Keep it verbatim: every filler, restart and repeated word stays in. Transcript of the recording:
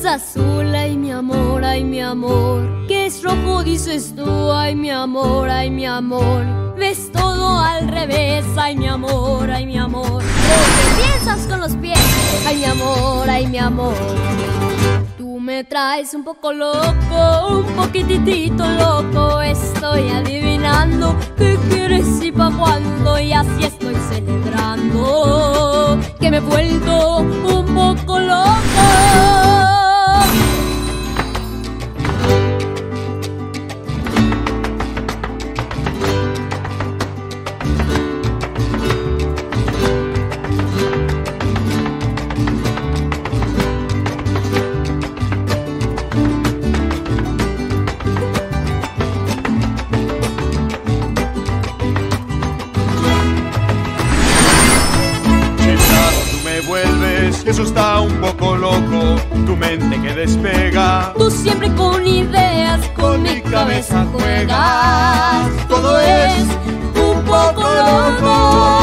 azul, ay mi amor, ay mi amor. ¿Qué es rojo dices tú? Ay mi amor, ay mi amor. Ves todo al revés, ay mi amor, ay mi amor. ¿Qué piensas con los pies? Ay mi amor, ay mi amor. Tú me traes un poco loco, un poquitito loco. Estoy adivinando qué quieres y pa' cuándo, y así estoy celebrando que me he vuelto un poco loco. Eso está un poco loco, tu mente que despega. Tú siempre con ideas, con mi cabeza juegas. Todo es un poco loco.